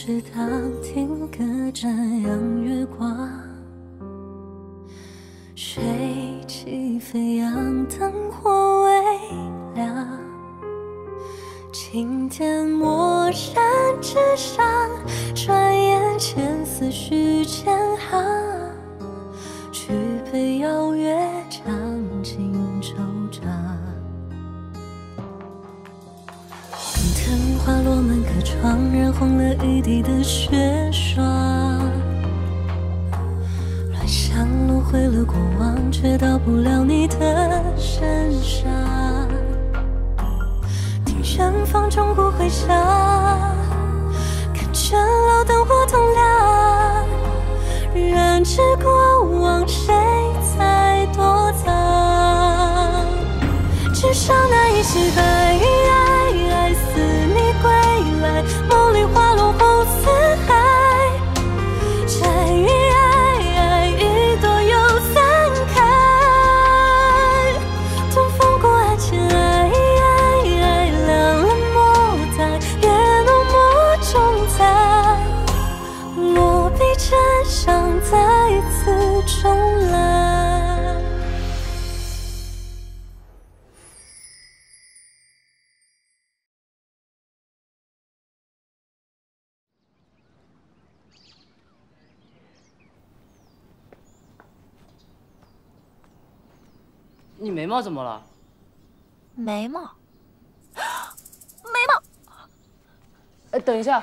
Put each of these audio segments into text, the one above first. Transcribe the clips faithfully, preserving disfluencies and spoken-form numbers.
池塘听歌瞻仰月光，水起飞扬，灯火微亮。青天陌山之上，转眼间思绪千行。举杯邀月，将尽惆怅。红藤花落满客窗，染红了一地的雪霜。乱香轮回了过往，却到不了你的身上。听远方钟鼓回响，看着老灯火通亮。人知过往，谁在躲藏？至少那一世爱爱似你归来，梦里花落红似海。摘一爱一朵又散开，东风过爱情爱爱凉了莫待，也浓墨重彩，落笔真相再次重来。 你眉毛怎么了？ 眉毛，眉毛。 哎，等一下。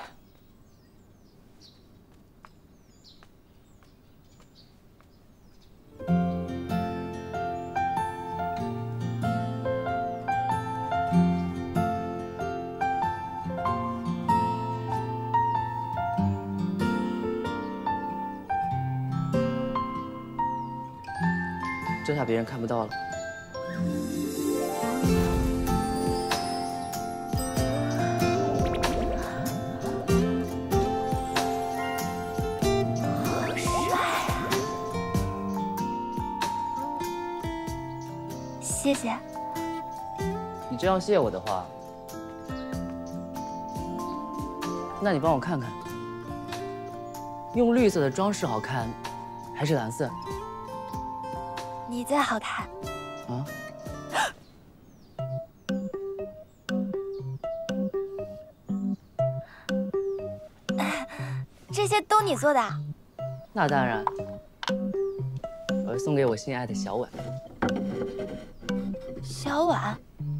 这下别人看不到了。 好帅啊！谢谢。 你这样谢我的话，那你帮我看看，用绿色的装饰好看，还是蓝色？ 你最好看啊！ 这些都你做的？ 那当然，我是送给我心爱的小婉。 小婉，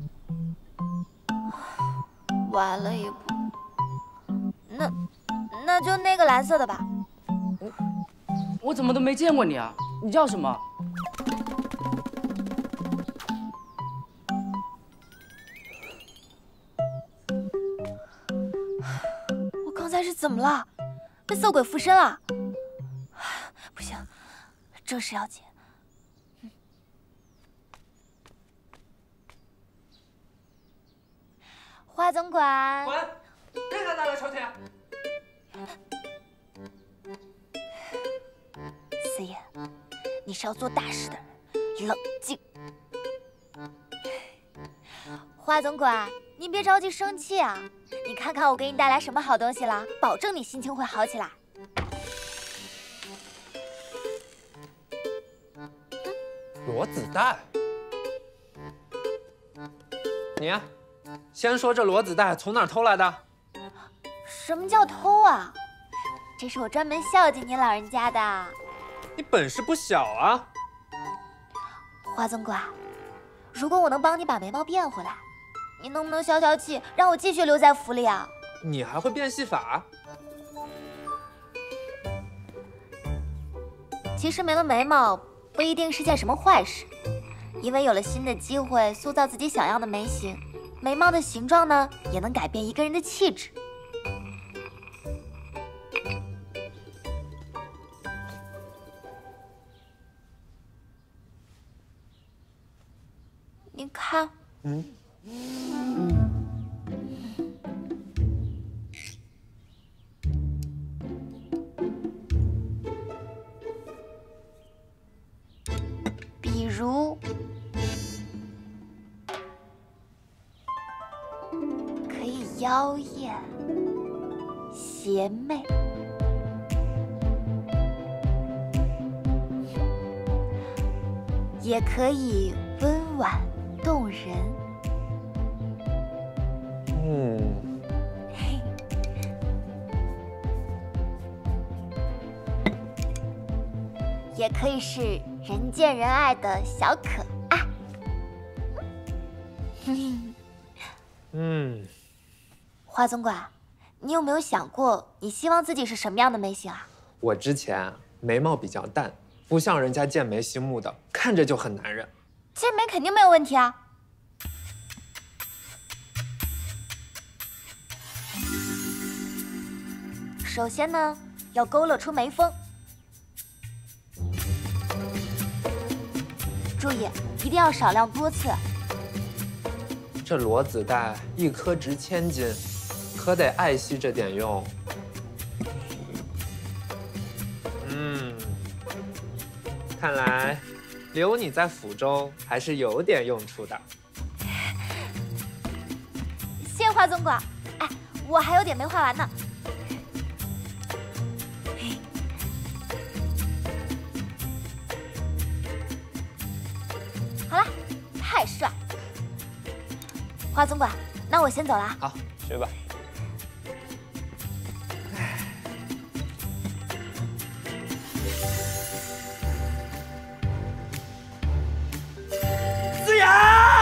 晚了一步。那那就那个蓝色的吧。 我我怎么都没见过你啊？你叫什么？ 刚才是怎么了？被色鬼附身了？不行，正事要紧。嗯、花总管， 滚！别再拿来朝天！ 四爷，你是要做大事的人，冷静。花总管，您别着急生气啊。 你看看我给你带来什么好东西了，保证你心情会好起来。 裸子带，你呀，先说这裸子带从哪儿偷来的？ 什么叫偷啊？这是我专门孝敬您老人家的。 你本事不小啊！ 花总管，如果我能帮你把眉毛变回来。 你能不能消消气，让我继续留在府里啊？ 你还会变戏法？ 其实没了眉毛不一定是件什么坏事，因为有了新的机会塑造自己想要的眉形，眉毛的形状呢也能改变一个人的气质。你看， 嗯。 比如，可以妖艳、邪邪魅。也可以温婉动人。 嗯， 也可以是人见人爱的小可爱。 嗯， 花总管，你有没有想过，你希望自己是什么样的眉形啊？ 我之前眉毛比较淡，不像人家剑眉星目的，看着就很男人。 剑眉肯定没有问题啊。首先呢，要勾勒出眉峰。注意，一定要少量多刺。 这裸子带一颗值千金，可得爱惜着点用。嗯，看来留你在府中还是有点用处的。 谢谢花总管。哎，我还有点没画完呢。好了，太帅！花总管，那我先走了啊。 好，去吧。思妍，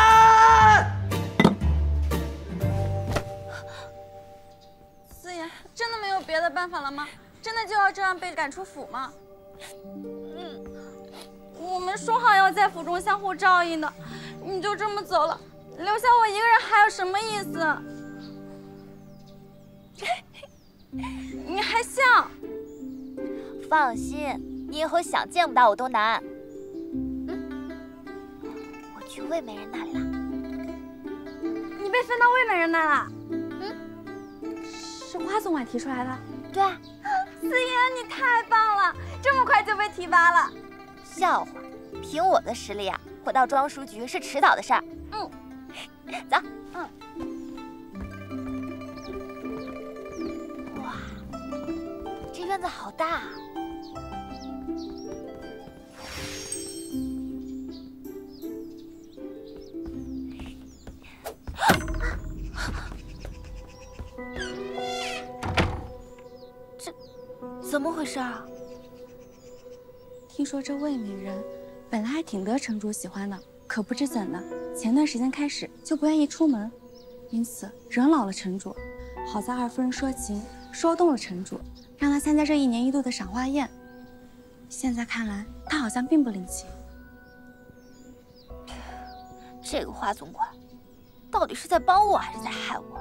思妍，真的没有别的办法了吗？真的就要这样被赶出府吗？嗯，我们说好要在府中相互照应的，你就这么走了，留下我一个人还有什么意思？你还笑？ 放心，你以后想见不到我都难。嗯，我去魏美人那里了。 你被分到魏美人那了？ 嗯， 是花总管提出来的。 对啊。 思妍，你太棒了，这么快就被提拔了。 笑话，凭我的实力啊，回到庄书局是迟早的事儿。嗯，走。嗯。哇，这院子好大啊！这怎么回事啊？ 听说这魏美人本来还挺得城主喜欢的，可不知怎的，前段时间开始就不愿意出门，因此惹恼了城主。好在二夫人说情，说动了城主，让他参加这一年一度的赏花宴。现在看来，他好像并不领情。 这个花总管，到底是在帮我还是在害我？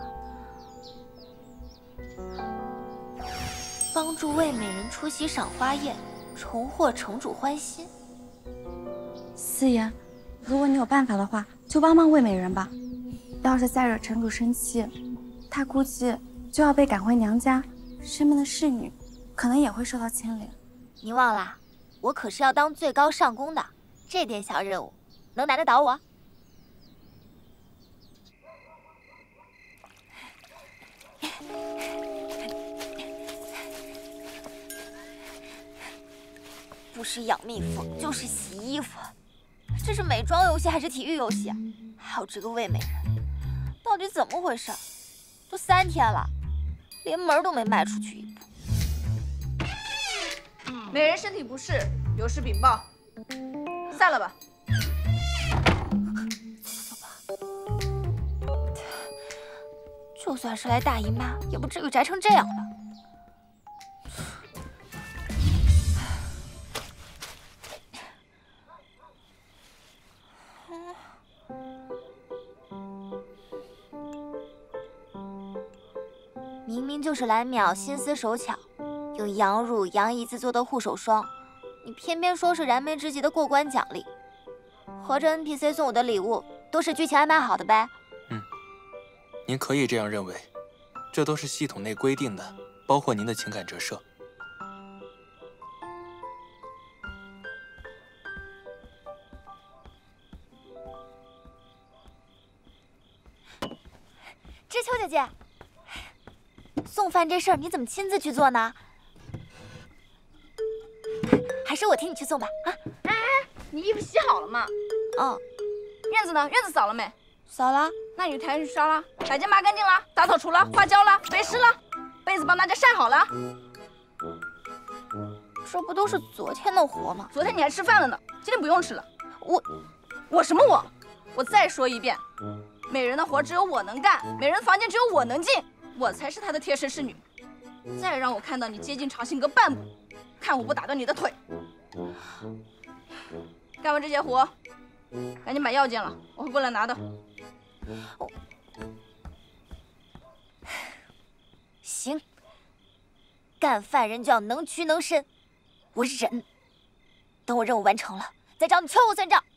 帮助魏美人出席赏花宴，重获城主欢心。 思妍，如果你有办法的话，就帮帮魏美人吧。要是再惹城主生气，他估计就要被赶回娘家，身边的侍女可能也会受到牵连。 你忘了，我可是要当最高上宫的，这点小任务能难得倒我？不是养蜜蜂就是洗衣服，这是美妆游戏还是体育游戏？还有这个魏美人，到底怎么回事？都三天了，连门都没迈出去一步。 美人身体不适，有事禀报。散了吧。 走吧。就算是来大姨妈，也不至于宅成这样吧。明明就是蓝淼心思手巧，用羊乳、羊胰子做的护手霜，你偏偏说是燃眉之急的过关奖励。合着 N P C 送我的礼物都是剧情安排好的呗？ 嗯，您可以这样认为，这都是系统内规定的，包括您的情感折射。 知秋姐姐，送饭。 饭这事儿你怎么亲自去做呢？还是我替你去送吧。啊， 哎哎，你衣服洗好了吗？ 嗯。 院子呢？院子扫了没？ 扫了。 那你抬上去刷了，台阶抹干净了，打扫除了，花浇了，喂食了，被子帮大家晒好了。 这不都是昨天的活吗？ 昨天你还吃饭了呢，今天不用吃了。 我， 我什么我？我再说一遍，美人的活只有我能干，美人的房间只有我能进，我才是她的贴身侍女。再让我看到你接近长信阁半步，看我不打断你的腿！干完这些活，赶紧买药件了，我会过来拿的。 我行，干饭人就要能屈能伸，我忍。等我任务完成了，再找你秋后算账。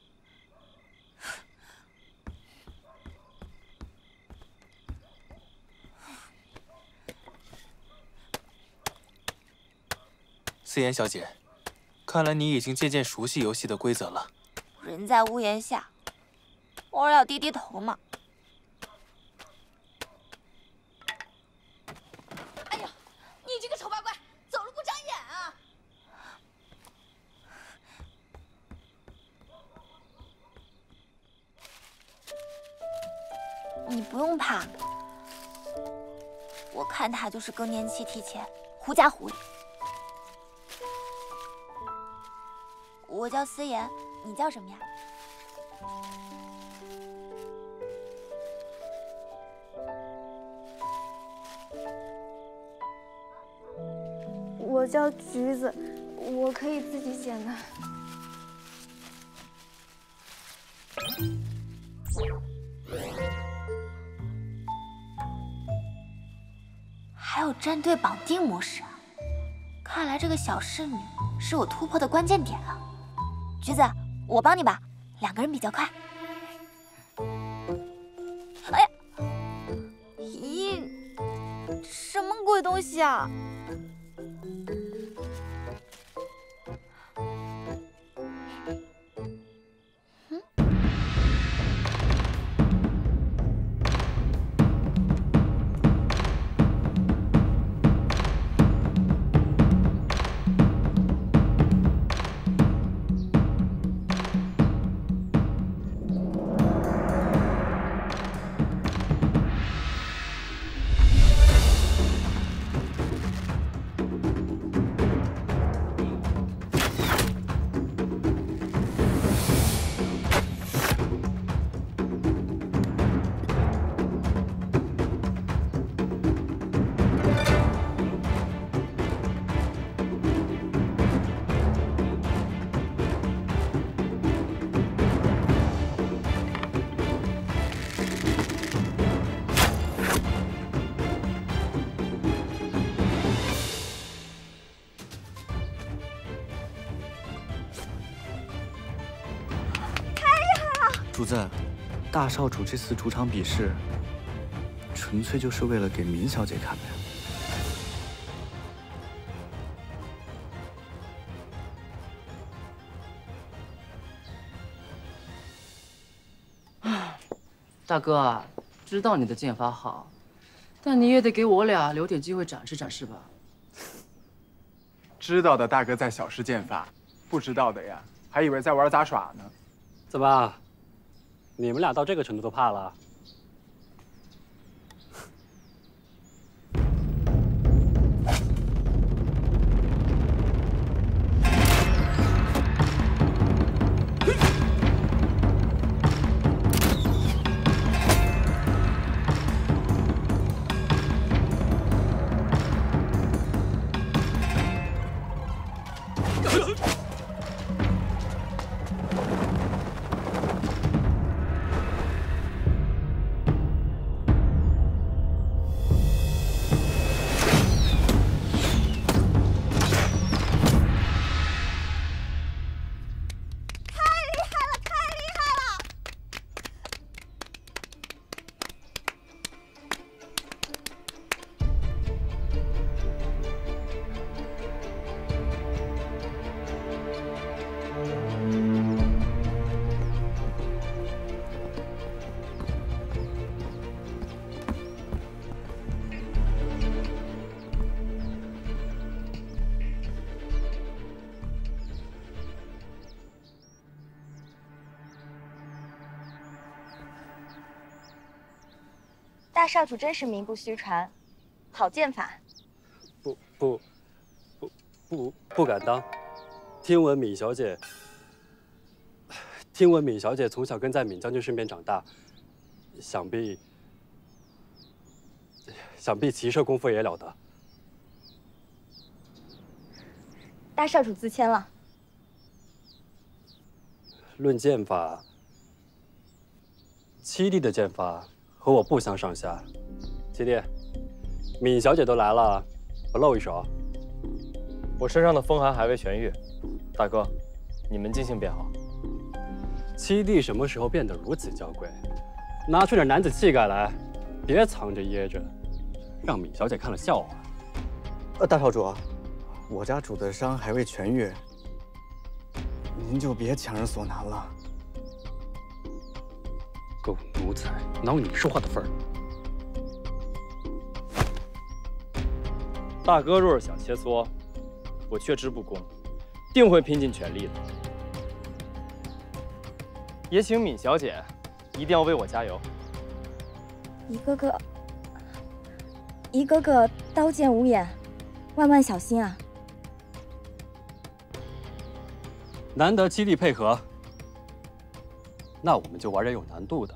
思妍小姐，看来你已经渐渐熟悉游戏的规则了。 人在屋檐下，偶尔要低低头嘛。 哎呀，你这个丑八怪，走路不长眼啊！ 你不用怕，我看他就是更年期提前，狐假虎威。我叫思妍，你叫什么呀？ 我叫橘子，我可以自己剪的。 还有战队绑定模式啊！看来这个小侍女是我突破的关键点啊！橘子，我帮你吧，两个人比较快。哎呀，咦，什么鬼东西啊！ 主子，大少主这次主场比试，纯粹就是为了给明小姐看的呀。大哥啊，知道你的剑法好，但你也得给我俩留点机会展示展示吧。 知道的大哥在小试剑法，不知道的呀，还以为在玩杂耍呢。 怎么？你们俩到这个程度都怕了？ 大少主真是名不虚传，好剑法。 不不不不不敢当。听闻闵小姐，听闻闵小姐从小跟在闵将军身边长大，想必想必骑射功夫也了得。 大少主自谦了。 论剑法，七弟的剑法和我不相上下。七弟，闵小姐都来了，不露一手。 我身上的风寒还未痊愈，大哥，你们尽兴便好。 七弟什么时候变得如此娇贵？拿出点男子气概来，别藏着掖着，让闵小姐看了笑话。 呃，大少主，我家主的伤还未痊愈，您就别强人所难了。 狗奴才，哪有你说话的份儿？ 大哥若是想切磋，我却之不恭，定会拼尽全力的。也请闵小姐一定要为我加油。 一个个，一个个刀剑无眼，万万小心啊！ 难得七弟配合，那我们就玩点有难度的。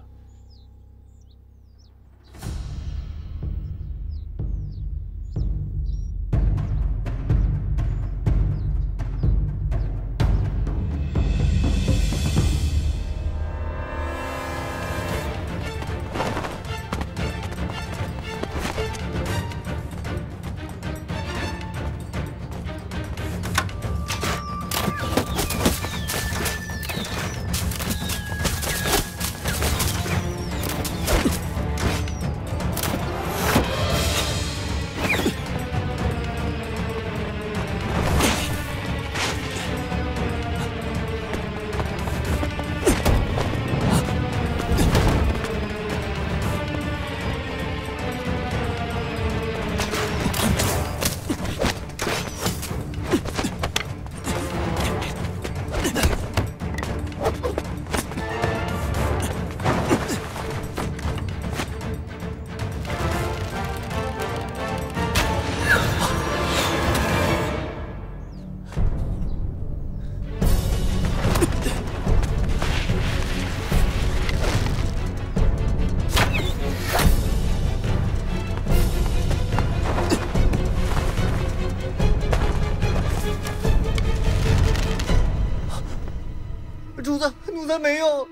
主子，奴才没有。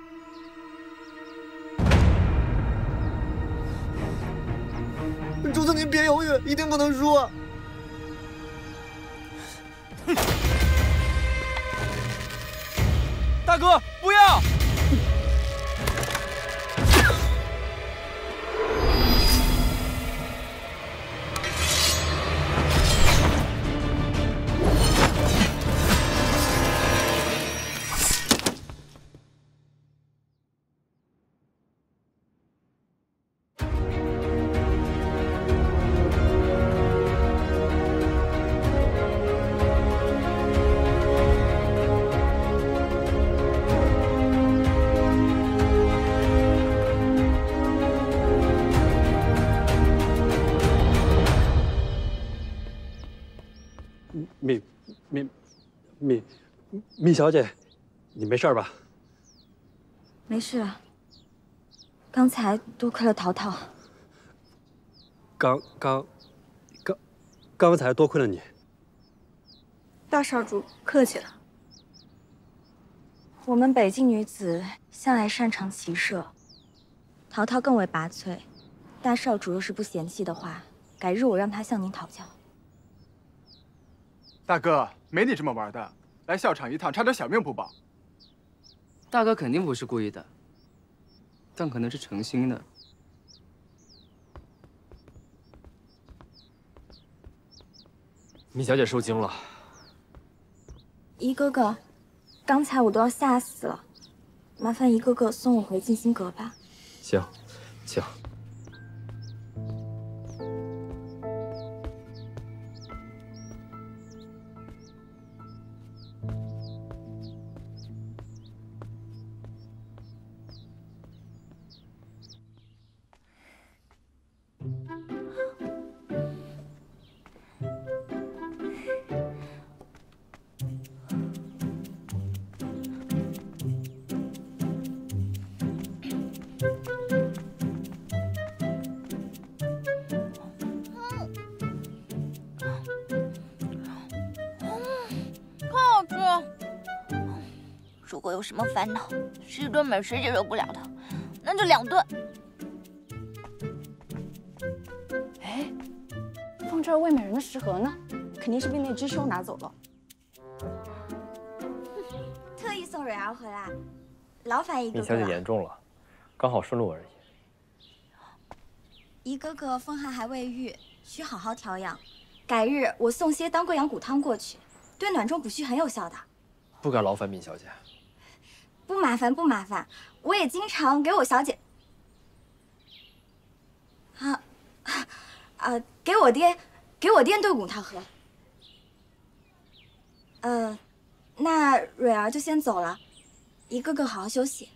主子，您别犹豫，一定不能输啊！ 大哥，不要！ 闵闵闵闵小姐，你没事吧？ 没事，刚才多亏了淘淘。 刚刚刚刚才多亏了你。 大少主客气了。我们北境女子向来擅长骑射，淘淘更为拔萃。大少主若是不嫌弃的话，改日我让他向您讨教。 大哥，没你这么玩的，来校场一趟，差点小命不保。 大哥肯定不是故意的，但可能是诚心的。 闵小姐受惊了。 一哥哥，刚才我都要吓死了，麻烦一哥哥送我回静心阁吧。 行，请。 如果有什么烦恼，是一顿美食解决不了的，那就两顿。 哎，放这儿魏美人的食盒呢？肯定是被那只兽拿走了。 特意送蕊儿回来，劳烦一哥米小姐哥了。 言重了，刚好顺路而已。 一哥哥风寒还未愈，需好好调养。改日我送些当归羊骨汤过去，对暖中补虚很有效的。 不敢劳烦闵小姐。 不麻烦不麻烦，我也经常给我小姐，啊，啊，给我爹，给我爹炖骨汤喝。呃，那蕊儿就先走了，一个个好好休息。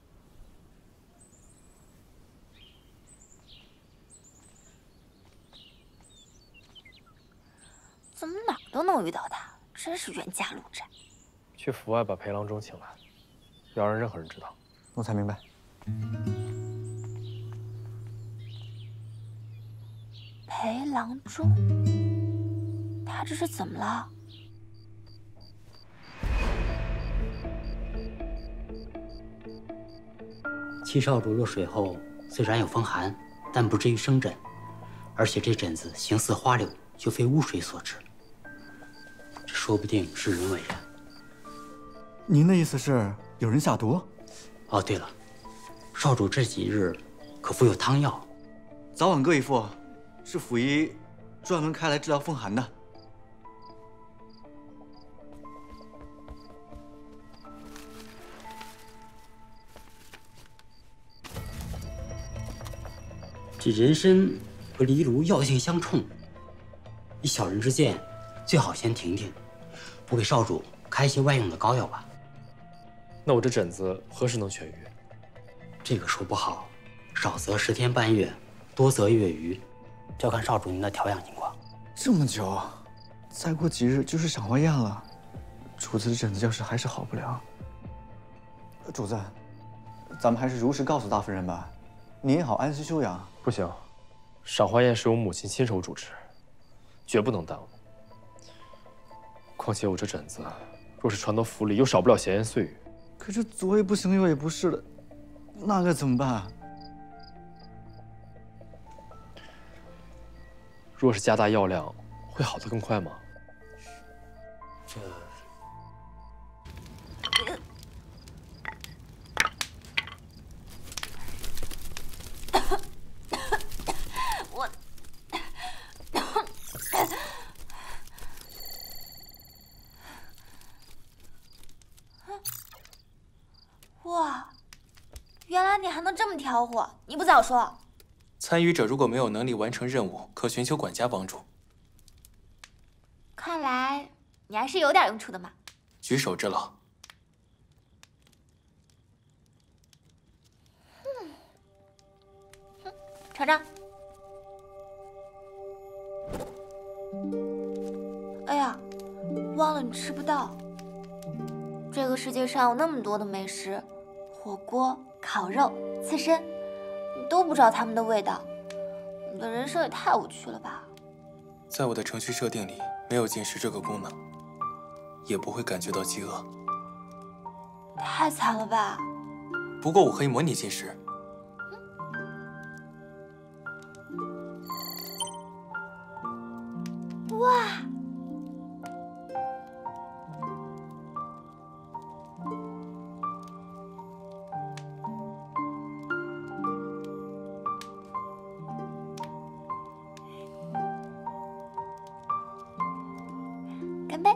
怎么哪儿都能遇到他，真是冤家路窄。 去府外把陪郎中请来，不要让任何人知道。 奴才明白。 陪郎中，他这是怎么了？ 七少主落水后，虽然有风寒，但不至于生疹，而且这疹子形似花柳，就非污水所致。这说不定是人为的。 您的意思是有人下毒？ 哦，对了，少主这几日可服有汤药， 早晚各一副，是府医专门开来治疗风寒的。 这人参和藜芦药性相冲，以小人之见，最好先停停，不给少主开一些外用的膏药吧。 那我这疹子何时能痊愈？ 这个说不好，少则十天半月，多则月余，就要看少主您的调养情况。 这么久，再过几日就是赏花宴了，主子的疹子要是还是好不了，主子，咱们还是如实告诉大夫人吧，您也好安心休养。 不行，赏花宴是由母亲亲手主持，绝不能耽误。况且我这疹子，若是传到府里，又少不了闲言碎语。 可是左也不行，右也不是的，那该怎么办？ 若是加大药量，会好得更快吗？ 这。 我，哇，原来你还能这么挑活，你不早说。 参与者如果没有能力完成任务，可寻求管家帮助。 看来你还是有点用处的嘛。 举手之劳。 嗯，哼，尝尝。哎呀，忘了你吃不到。这个世界上有那么多的美食，火锅、烤肉、刺身，你都不知道它们的味道，你的人生也太无趣了吧？ 在我的程序设定里，没有进食这个功能，也不会感觉到饥饿。 太惨了吧！ 不过我可以模拟进食。 哇！干杯！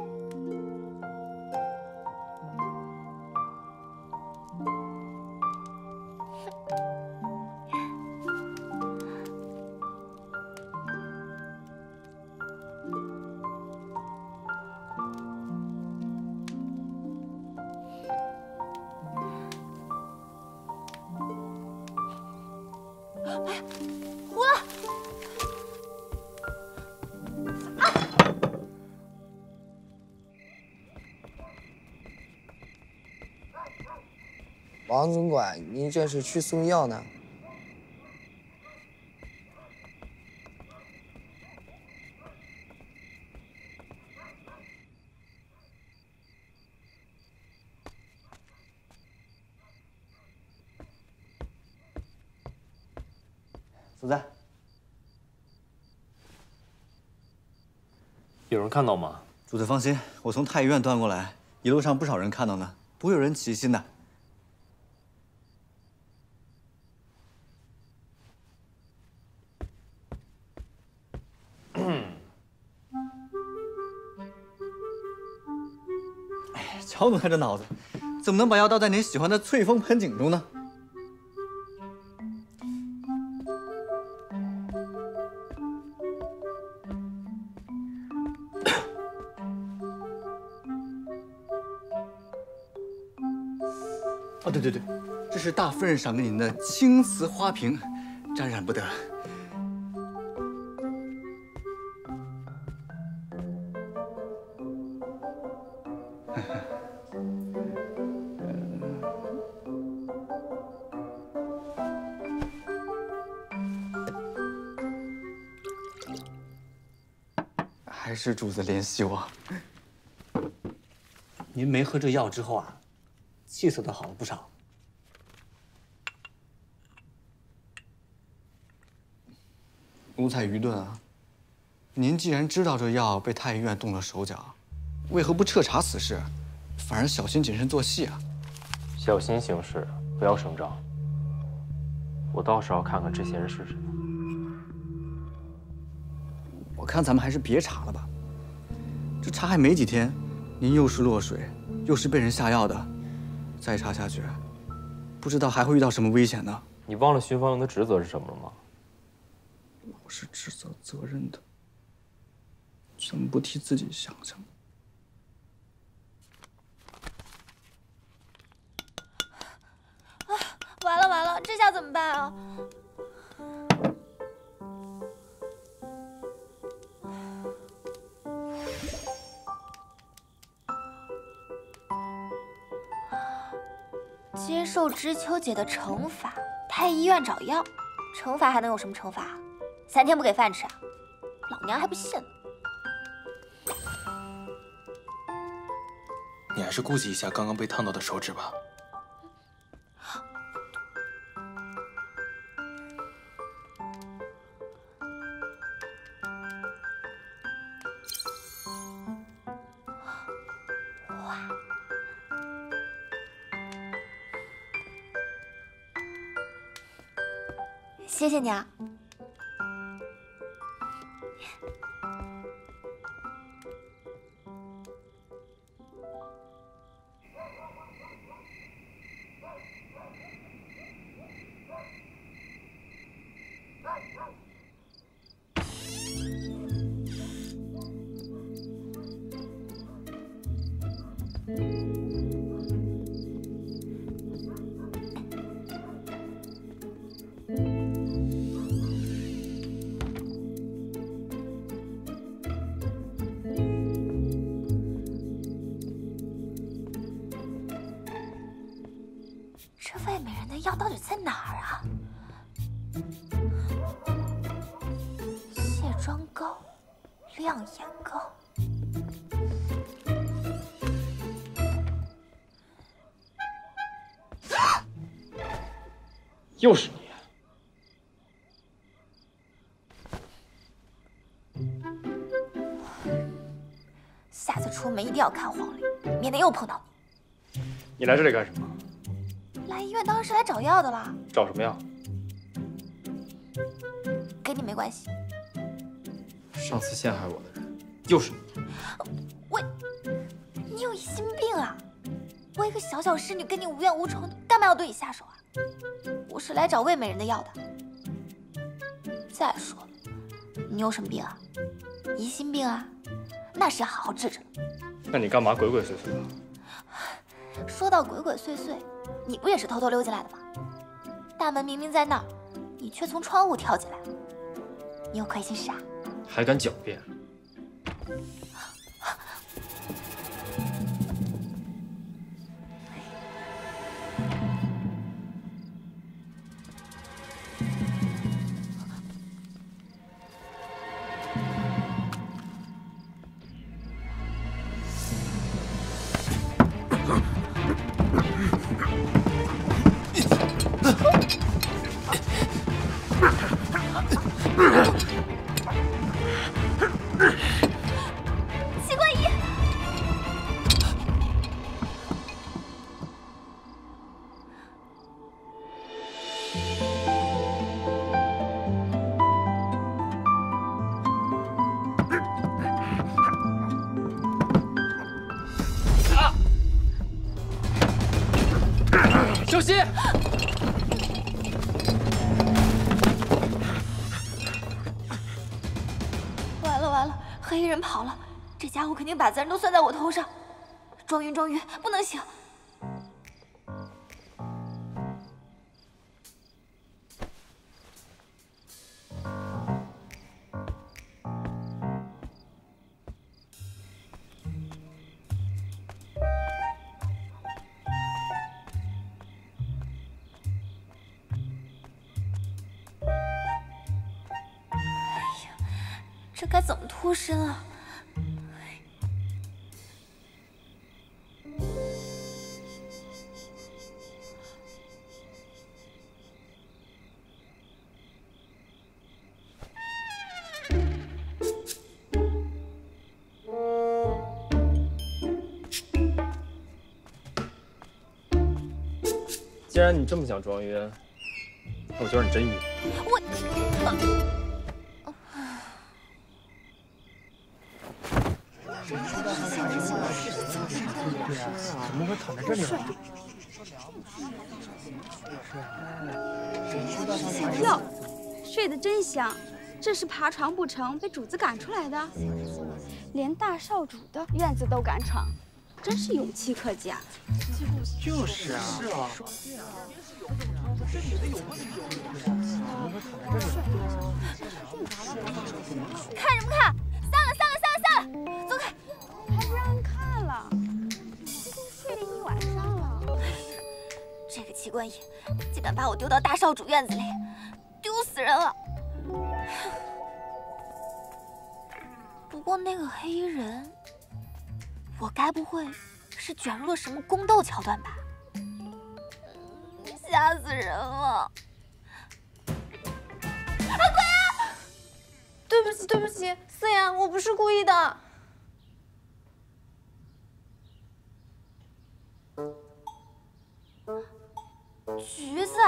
哎呀，糊了！ 王总管，您这是去送药呢？ 主子， 有人看到吗？ 主子放心，我从太医院端过来，一路上不少人看到呢，不会有人起疑心的。哎，瞧你这脑子，怎么能把药倒在您喜欢的翠峰盆景中呢？ 哦，对对对，这是大夫人赏给您的青瓷花瓶，沾染不得。还是主子怜惜我。 您没喝这药之后啊， 气色都好了不少。 奴才愚钝啊！您既然知道这药被太医院动了手脚，为何不彻查此事，反而小心谨慎做戏啊？ 小心行事，不要声张。我倒是要看看这些人是谁。 我看咱们还是别查了吧。这查还没几天，您又是落水，又是被人下药的。 再查下去，不知道还会遇到什么危险呢。 你忘了巡防营的职责是什么了吗？ 老是指责责任的，怎么不替自己想想？ 啊，完了完了，这下怎么办啊？ 接受知秋姐的惩罚，太医院找药，惩罚还能有什么惩罚？三天不给饭吃啊？老娘还不信呢！ 你还是顾及一下刚刚被烫到的手指吧。 谢谢你啊。这魏美人的药到底在哪儿啊？卸妆膏、亮眼膏。 又是你！ 下次出门一定要看黄历，免得又碰到你。 你来这里干什么？ 来医院当然是来找药的啦。 找什么药？ 跟你没关系。 上次陷害我的人又是你。 我，你有疑心病啊！我一个小小侍女跟你无冤无仇的，干嘛要对你下手啊？我是来找魏美人的药的。再说了，你有什么病啊？疑心病啊？那是要好好治治。 那你干嘛鬼鬼祟祟的？ 说到鬼鬼祟祟。 你不也是偷偷溜进来的吗？大门明明在那儿，你却从窗户跳进来了。你有亏心事啊？ 还敢狡辩！ 小心！ 完了完了，黑衣人跑了，这家伙肯定把责任都算在我头上。庄云庄云，不能行！这该怎么脱身啊？ 既然你这么想装晕，那我就让你真晕。 我。 怎么会躺在这里呢？ 哟，睡得真香，这是爬床不成被主子赶出来的，连大少主的院子都敢闯，真是勇气可嘉。 就是啊，是啊。这女的有问题。 看什么看？散了散了散了散了，走开！ 还不让人看了，都睡了一晚上了。 这个齐观音竟敢把我丢到大少主院子里，丢死人了！不过那个黑衣人，我该不会是卷入了什么宫斗桥段吧？吓死人了！啊，鬼啊！ 对不起，对不起，思妍，我不是故意的。 橘子，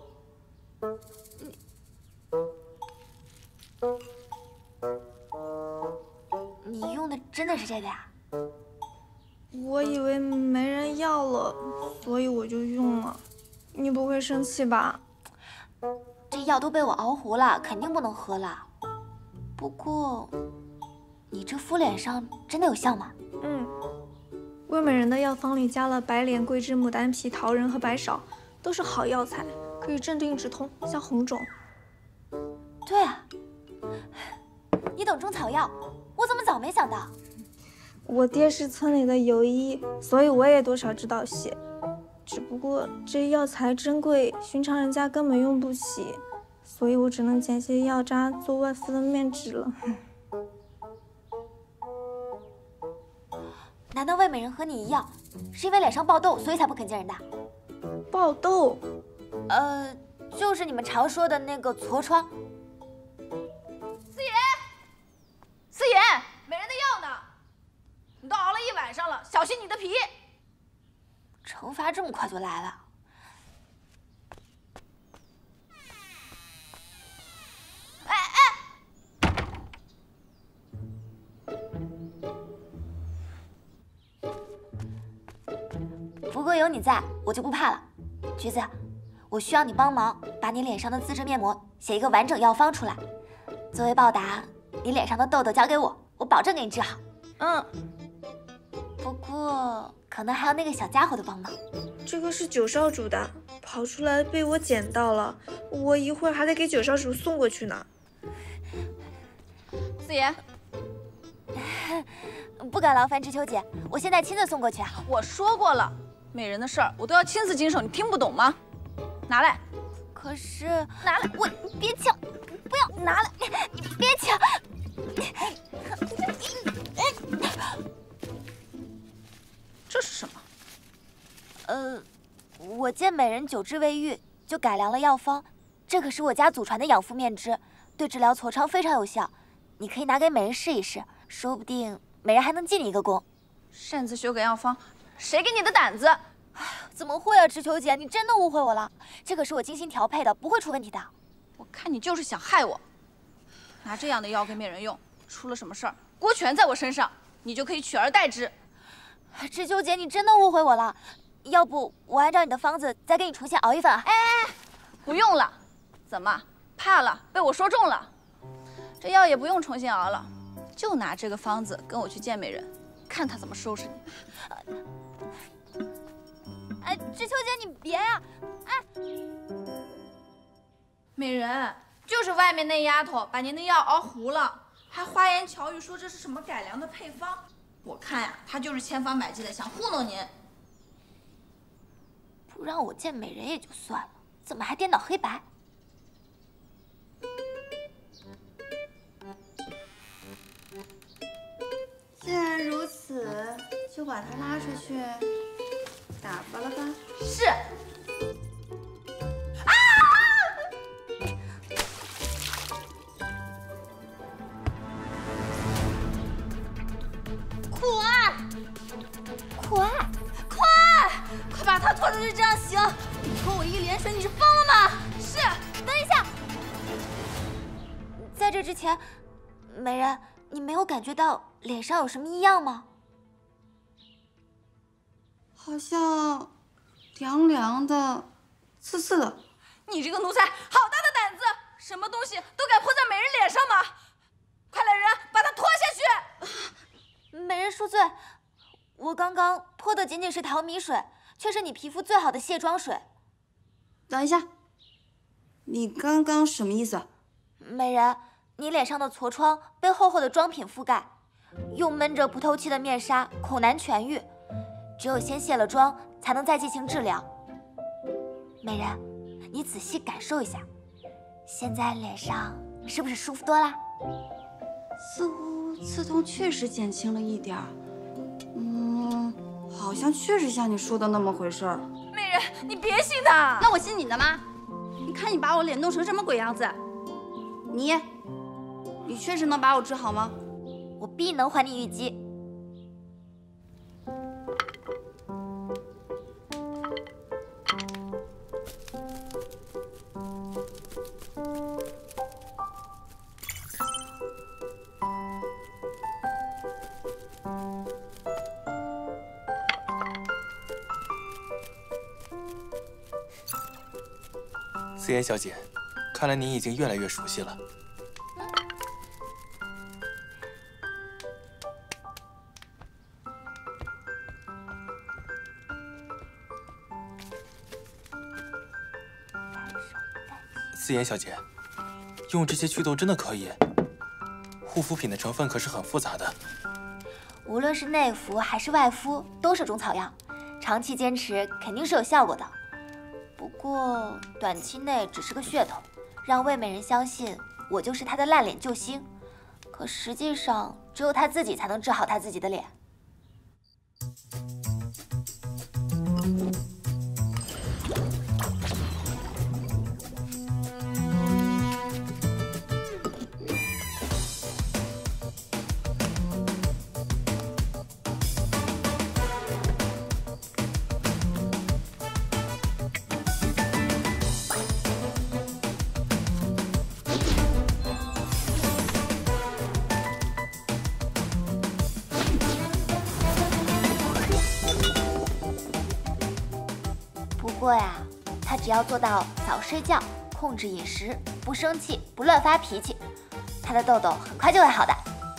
你你用的真的是这个呀？ 我以为没人要了，所以我就用了。你不会生气吧？ 这药都被我熬糊了，肯定不能喝了。不过，你这敷脸上真的有效吗？ 嗯，魏美人的药方里加了白莲、桂枝、牡丹皮、桃仁和白芍，都是好药材，可以镇定止痛，消红肿。 对啊，你懂中草药，我怎么早没想到？ 我爹是村里的游医，所以我也多少知道些。只不过这药材珍贵，寻常人家根本用不起，所以我只能捡些药渣做外敷的面纸了。 难道魏美人和你一样，是因为脸上爆痘，所以才不肯见人的？ 爆痘？ 呃，就是你们常说的那个痤疮。 思妍，思妍，美人的药呢？你都熬了一晚上了，小心你的脾。 惩罚这么快就来了。哎哎！不过有你在，我就不怕了。橘子，我需要你帮忙，把你脸上的自制面膜写一个完整药方出来。作为报答，你脸上的痘痘交给我，我保证给你治好。 嗯。 不过可能还有那个小家伙的帮忙。 这个是九少主的，跑出来被我捡到了，我一会儿还得给九少主送过去呢。 思妍， 不敢劳烦知秋姐，我现在亲自送过去啊。 我说过了，美人的事儿我都要亲自经手，你听不懂吗？拿来。 可是拿来，我别抢，不要拿来，你别抢。 这是什么？ 呃，我见美人久治未愈，就改良了药方。这可是我家祖传的养肤面脂，对治疗痤疮非常有效。你可以拿给美人试一试，说不定美人还能记你一个功。 擅自修改药方，谁给你的胆子？ 怎么会啊，知秋姐，你真的误会我了。这可是我精心调配的，不会出问题的。 我看你就是想害我。拿这样的药给美人用，出了什么事儿，锅全在我身上，你就可以取而代之。 知秋姐，你真的误会我了。 要不我按照你的方子再给你重新熬一份啊？ 哎哎，不用了。怎么怕了？被我说中了？这药也不用重新熬了，就拿这个方子跟我去见美人，看她怎么收拾你。 哎，知秋姐，你别呀！哎， 美人，就是外面那丫头把您的药熬糊了，还花言巧语说这是什么改良的配方。我看呀，她就是千方百计的想糊弄您。 不让我见美人也就算了，怎么还颠倒黑白？ 既然如此，就把他拉出去打发了吧。 是。啊！ 苦爱，苦爱，苦爱，快把他拖出去，这样行？你拖我一脸水，你是疯了吗？是。等一下，在这之前，美人，你没有感觉到脸上有什么异样吗？ 好像凉凉的、刺刺的。 你这个奴才，好大的胆子！什么东西都敢泼在美人脸上吗？快来人，把他拖下去！美人恕罪，我刚刚泼的仅仅是淘米水，却是你皮肤最好的卸妆水。 等一下，你刚刚什么意思？ 美人，你脸上的痤疮被厚厚的妆品覆盖，用闷着不透气的面纱，恐难痊愈。只有先卸了妆，才能再进行治疗。美人，你仔细感受一下，现在脸上是不是舒服多啦？ 似乎刺痛确实减轻了一点儿，嗯，好像确实像你说的那么回事儿。 美人，你别信他。 那我信你的吗？你看你把我脸弄成什么鬼样子，你，你确实能把我治好吗？ 我必能还你玉姬。 思妍小姐，看来您已经越来越熟悉了。思妍小姐，用这些祛痘真的可以？护肤品的成分可是很复杂的。 无论是内服还是外敷，都是中草药，长期坚持肯定是有效果的。不过短期内只是个噱头，让魏美人相信我就是她的烂脸救星。可实际上，只有她自己才能治好她自己的脸。不过呀，他只要做到早睡觉，控制饮食，不生气，不乱发脾气，他的痘痘很快就会好的。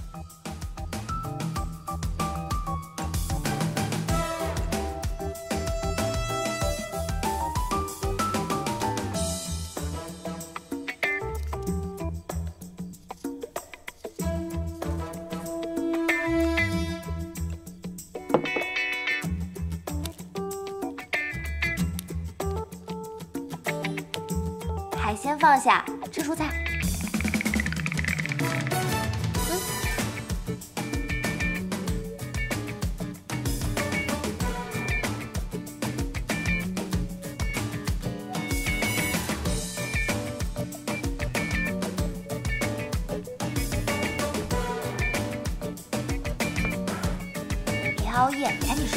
海鲜放下，吃蔬菜。嗯。别熬夜，赶紧睡。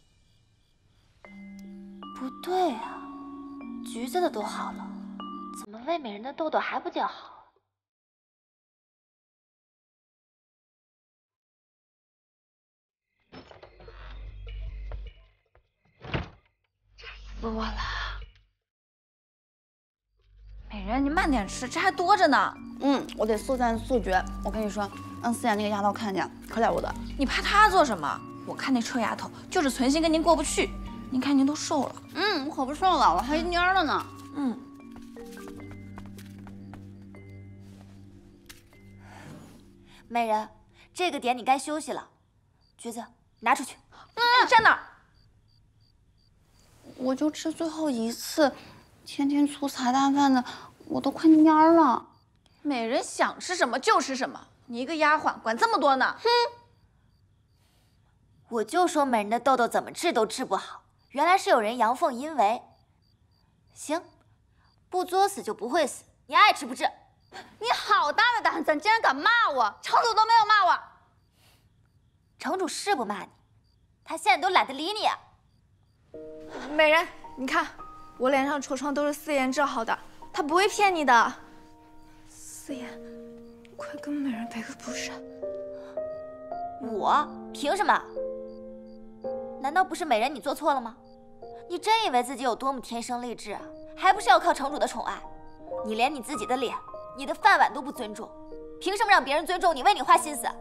橘子的都好了，怎么魏美人的痘痘还不见好？ 死我了！美人，你慢点吃，这还多着呢。 嗯，我得速战速决。我跟你说，让思妍那个丫头看见，可了不得。 你怕她做什么？我看那臭丫头就是存心跟您过不去。您看您都瘦了。 嗯，我可不瘦了，我还蔫儿了呢。 嗯。 美人，这个点你该休息了。橘子，拿出去。 嗯，你站那儿。 我就吃最后一次，天天粗茶淡饭的，我都快蔫儿了。 美人想吃什么就吃什么，你一个丫鬟管这么多呢？哼！ 我就说美人的痘痘怎么治都治不好，原来是有人阳奉阴违。行，不作死就不会死，你爱吃不治。 你好大的胆子，竟然敢骂我！城主都没有骂我。 城主是不骂你，他现在都懒得理你。 美人，你看，我脸上痤疮都是思妍治好的，她不会骗你的。思妍，快跟美人赔个不是。 我凭什么？难道不是美人你做错了吗？你真以为自己有多么天生丽质啊？还不是要靠城主的宠爱？你连你自己的脸、你的饭碗都不尊重，凭什么让别人尊重你，为你花心思？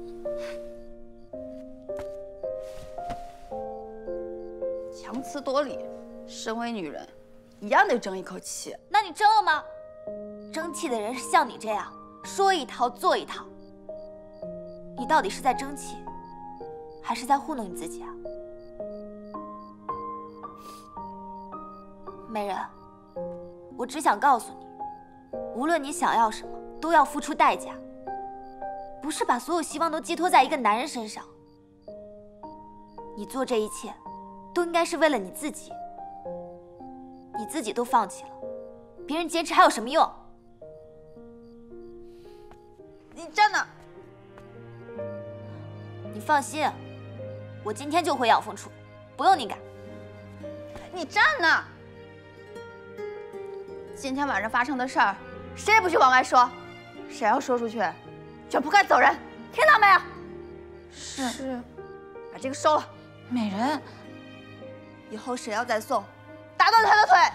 强词夺理，身为女人，一样得争一口气。 那你争了吗？争气的人是像你这样说一套做一套。你到底是在争气，还是在糊弄你自己啊？美人，我只想告诉你，无论你想要什么，都要付出代价。不是把所有希望都寄托在一个男人身上。你做这一切，都应该是为了你自己。你自己都放弃了，别人坚持还有什么用？ 你站那！ 你放心，我今天就回养蜂处，不用你赶。 你站那！ 今天晚上发生的事儿，谁也不许往外说，谁要说出去，全铺盖走人，听到没有？ 是。是。 把这个收了。 美人， 以后谁要再送，打断他的腿。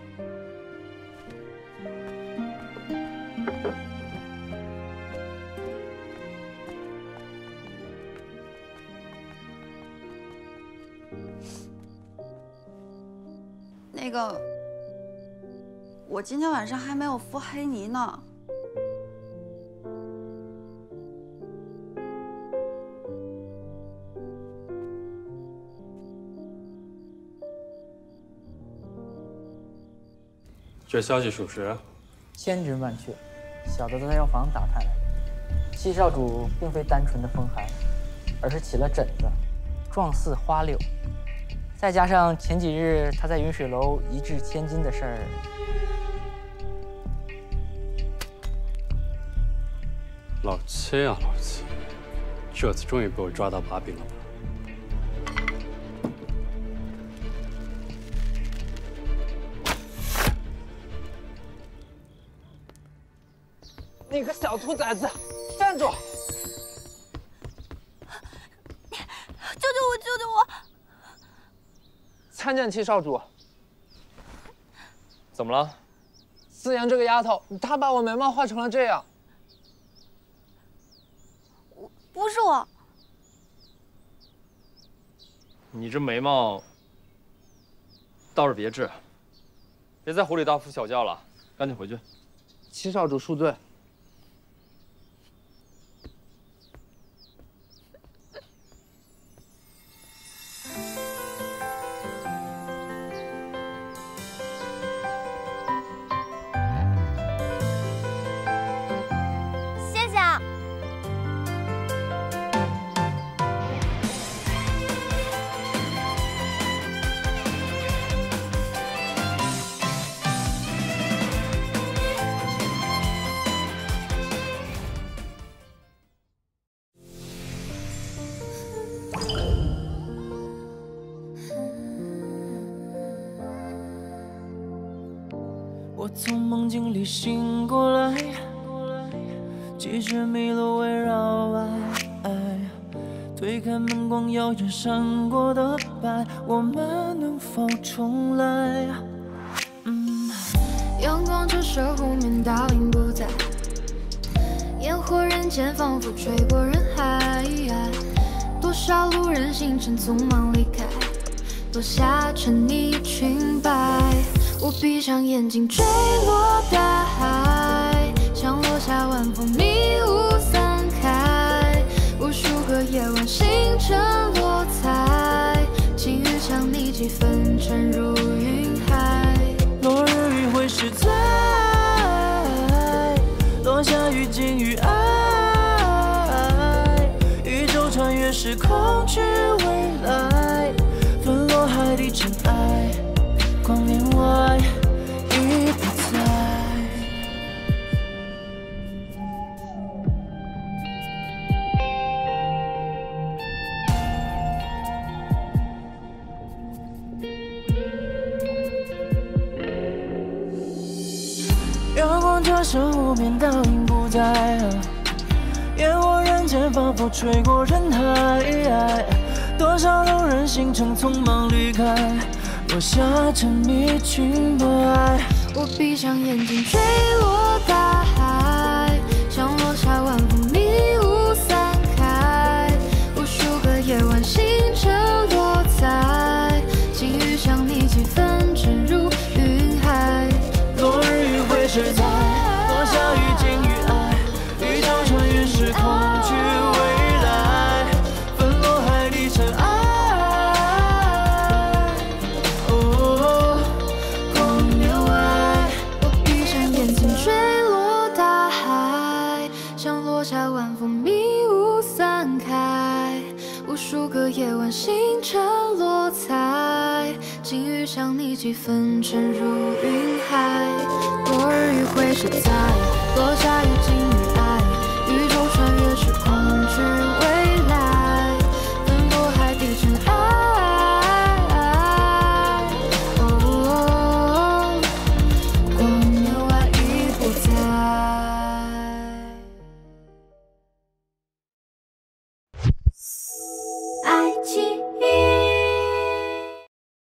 那个，我今天晚上还没有敷黑泥呢。 这消息属实？ 千真万确，小的在药房打探来的。七少主并非单纯的风寒，而是起了疹子，状似花柳。再加上前几日他在云水楼一掷千金的事儿， 老七啊老七，这次终于被我抓到把柄了吧？ 你个小兔崽子，站住！ 救救我！救救我！ 参见七少主。 怎么了？ 思妍这个丫头，她把我眉毛画成了这样。 我不是我。 你这眉毛倒是别治，别再狐狸大呼小叫了，赶紧回去。 七少主恕罪。 我从梦境里醒过来，几只麋鹿围绕爱，推开门光耀眼闪过的白，我们能否重来？嗯， 阳光折射湖面，倒影不在，烟火人间仿佛吹过人海，多少路人行程匆忙离开，落下沉溺裙摆。我闭上眼睛，坠落大海，像落下晚风，迷雾散开。无数个夜晚，星辰落彩，轻雨将你几分沉入云海。 落日余晖是在，落下雨尽于爱，宇宙穿越时空去未来，纷落海底尘埃，光年外已不在。阳光折射湖面，倒影不在，烟火人间仿佛吹过人海，多少路人行程匆忙离开，落下沉迷裙摆。 我闭上眼睛，坠落大海，像落下晚风，迷雾散开。无数个夜晚，星辰落彩，轻雨将你几分沉入云海。 落日余晖是在，落下雨尽于爱，宇宙穿越时空去未来，纷落海底尘埃。哦，光年外， 我闭上眼睛，坠落大海，像落下晚风，迷雾散开。无数个夜晚，星辰落彩，轻雨将你几分沉入云海。落日余晖是在，落下雨尽